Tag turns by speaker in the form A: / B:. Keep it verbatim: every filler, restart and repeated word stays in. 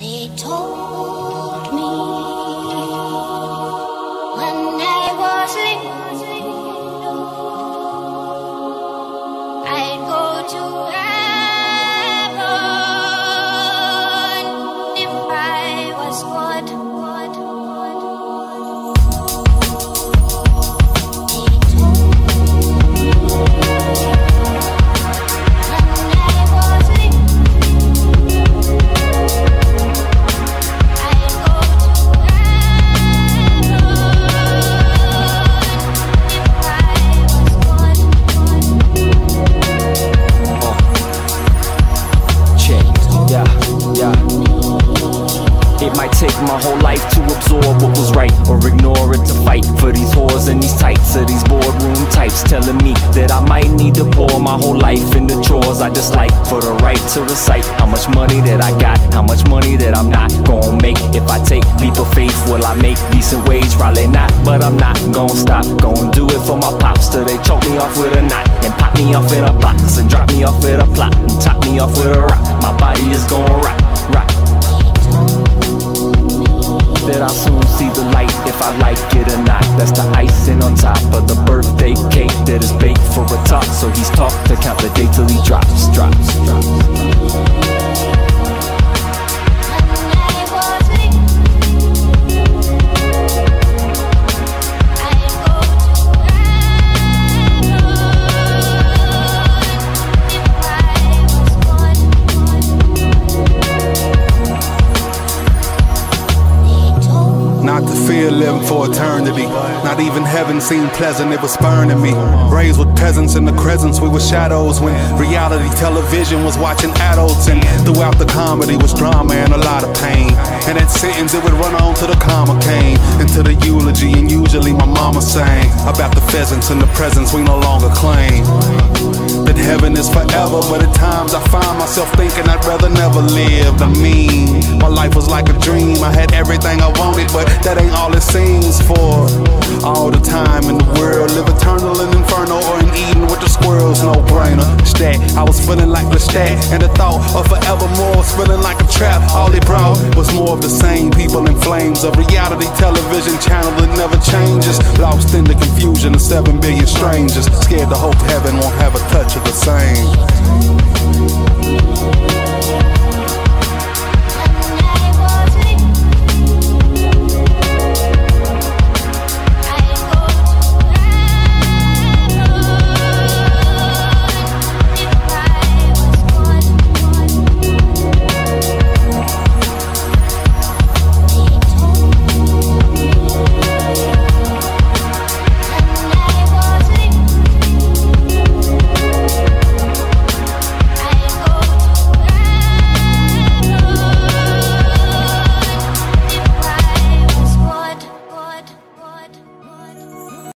A: They told me when I was little I'd go to heaven if I was good. They told me when I was little
B: It might take my whole life to absorb what was right, or ignore it to fight for these whores and these tights, or these boardroom types telling me that I might need to pour my whole life into chores I dislike for the right to recite how much money that I got, how much money that I'm not gonna make. If I take leap of faith, will I make decent wage? Probably not, but I'm not gonna stop. Gonna do it for my pops till they choke me off with a knot and pop me off in a box and drop me off with a plot and top me off with a rock. My body is gonna rock, rock. That I'll soon see the light if I like it or not. That's the icing on top of the birthday cake that is baked for a talk. So he's taught to count the day till he drops, drops, drops.
C: Not to fear living for eternity. Not even heaven seemed pleasant, it was spurning me. Raised with peasants in the crescents, we were shadows when reality television was watching adults. And throughout the comedy was drama and a lot of pain. And that sentence, it would run on to the comma came into the eulogy, and usually my mama sang about the pheasants and the presents we no longer claim. That heaven is forever, but at times I find myself thinking I'd rather never live. I mean, my life was like a dream. I had everything I wanted, but that ain't all it seems for. All the time in the world, live eternal in Inferno or in Eden with the squirrels, no brainer. Stat, I was feeling like the stat, and the thought of forevermore was feeling like a trap. All it brought was more of the same people in flames. A reality television channel that never changes. Lost in the confusion of seven billion strangers. Scared to hope heaven won't have a touch of the same.